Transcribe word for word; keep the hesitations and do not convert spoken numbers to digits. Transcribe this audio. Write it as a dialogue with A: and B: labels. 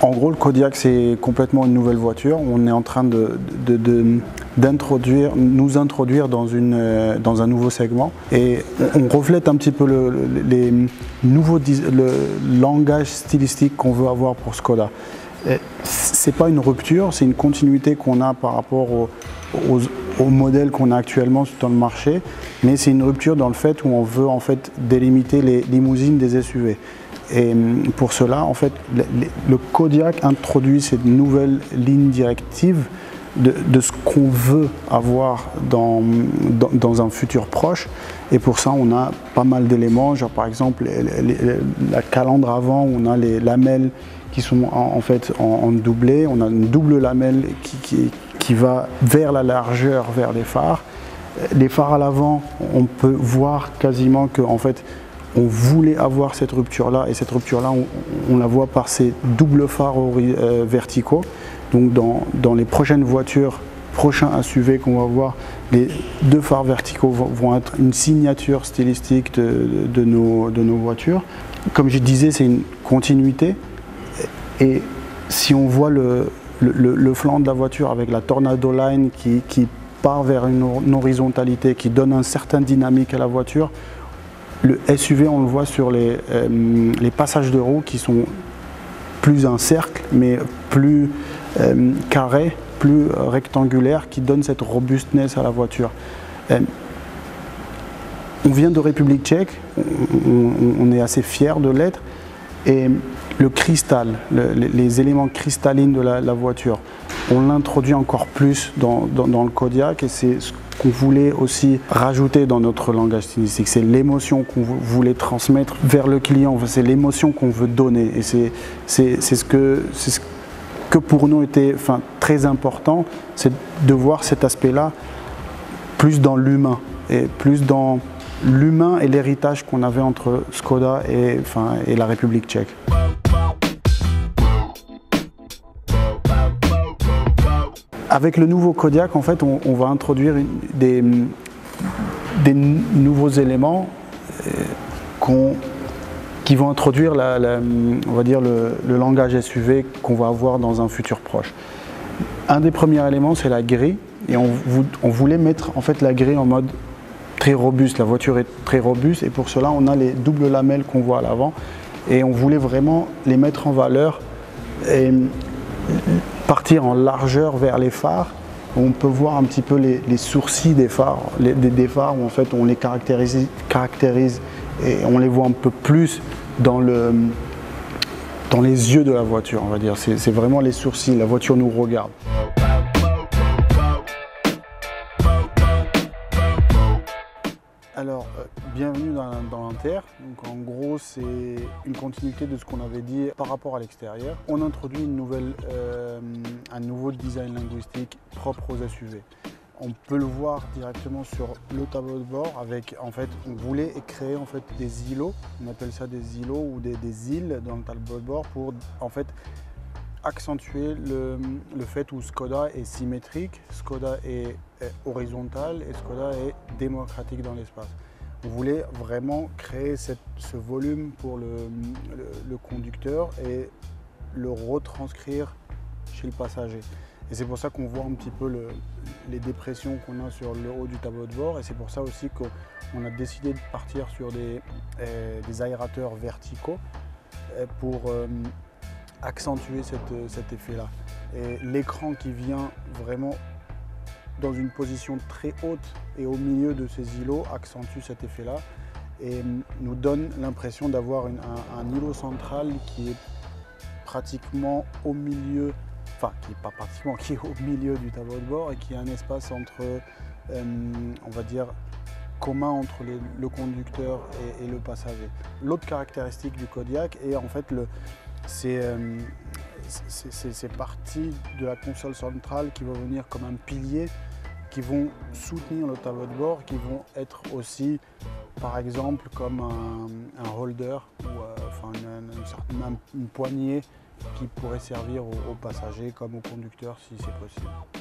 A: En gros, le Kodiaq, c'est complètement une nouvelle voiture. On est en train de, de, de, d'introduire, nous introduire dans, une, dans un nouveau segment. Et on reflète un petit peu le, les nouveaux, le langage stylistique qu'on veut avoir pour Škoda. Ce n'est pas une rupture, c'est une continuité qu'on a par rapport au, aux, aux modèles qu'on a actuellement dans le marché. Mais c'est une rupture dans le fait où on veut en fait délimiter les limousines des S U V. Et pour cela, en fait, le, le Kodiaq introduit cette nouvelle ligne directive de, de ce qu'on veut avoir dans, dans, dans un futur proche. Et pour ça, on a pas mal d'éléments, genre par exemple les, les, la calandre avant, on a les lamelles qui sont en, en fait en, en doublé, on a une double lamelle qui, qui, qui va vers la largeur, vers les phares. Les phares à l'avant, on peut voir quasiment que en fait, on voulait avoir cette rupture-là, et cette rupture-là, on, on la voit par ces doubles phares euh, verticaux. Donc dans, dans les prochaines voitures, prochains S U V qu'on va voir, les deux phares verticaux vont, vont être une signature stylistique de, de, nos, de nos voitures. Comme je disais, c'est une continuité. Et si on voit le, le, le flanc de la voiture avec la Tornado Line qui, qui part vers une, une horizontalité, qui donne un certain dynamique à la voiture, le S U V, on le voit sur les, euh, les passages de roues qui sont plus un cercle, mais plus euh, carré, plus rectangulaire, qui donne cette robustness à la voiture. Euh, on vient de République tchèque, on, on, on est assez fiers de l'être, et le cristal, le, les éléments cristallines de la, la voiture, on l'introduit encore plus dans, dans, dans le Kodiaq, et c'est ce qu'on voulait aussi rajouter dans notre langage stylistique. C'est l'émotion qu'on voulait transmettre vers le client, c'est l'émotion qu'on veut donner. Et c'est ce que, ce que pour nous était enfin, très important, c'est de voir cet aspect-là plus dans l'humain, et plus dans l'humain et l'héritage qu'on avait entre Škoda et, enfin, et la République tchèque. Avec le nouveau Kodiaq, en fait, on, on va introduire des, des nouveaux éléments euh, qu'on, qui vont introduire la, la, on va dire le, le langage S U V qu'on va avoir dans un futur proche. Un des premiers éléments, c'est la grille, et on, on voulait mettre en fait la grille en mode très robuste. La voiture est très robuste, et pour cela, on a les doubles lamelles qu'on voit à l'avant, et on voulait vraiment les mettre en valeur et partir en largeur vers les phares. On peut voir un petit peu les, les sourcils des phares, les, des, des phares où en fait on les caractérise, caractérise et on les voit un peu plus dans, le, dans les yeux de la voiture, on va dire. C'est vraiment les sourcils, la voiture nous regarde. Alors, euh, bienvenue dans, dans l'Inter. Donc, en gros, c'est une continuité de ce qu'on avait dit par rapport à l'extérieur. On introduit une nouvelle, euh, un nouveau design linguistique propre aux S U V. On peut le voir directement sur le tableau de bord avec, en fait, on voulait créer en fait des îlots. On appelle ça des îlots ou des, des îles dans le tableau de bord pour, en fait, accentuer le, le fait où Škoda est symétrique, Škoda est, est horizontal et Škoda est démocratique dans l'espace. On voulait vraiment créer cette, ce volume pour le, le, le conducteur et le retranscrire chez le passager. Et c'est pour ça qu'on voit un petit peu le, les dépressions qu'on a sur le haut du tableau de bord, et c'est pour ça aussi qu'on a décidé de partir sur des, euh, des aérateurs verticaux pour euh, accentuer cette, cet effet-là. Et l'écran qui vient vraiment dans une position très haute et au milieu de ces îlots accentue cet effet-là et nous donne l'impression d'avoir un, un îlot central qui est pratiquement au milieu, enfin qui n'est pas pratiquement, qui est au milieu du tableau de bord et qui a un espace entre, euh, on va dire, commun entre les, le conducteur et, et le passager. L'autre caractéristique du Kodiaq est en fait le c'est euh, parties de la console centrale qui vont venir comme un pilier, qui vont soutenir le tableau de bord, qui vont être aussi, par exemple, comme un, un holder ou euh, enfin, une, une, une, une poignée qui pourrait servir aux, aux passagers comme aux conducteurs si c'est possible.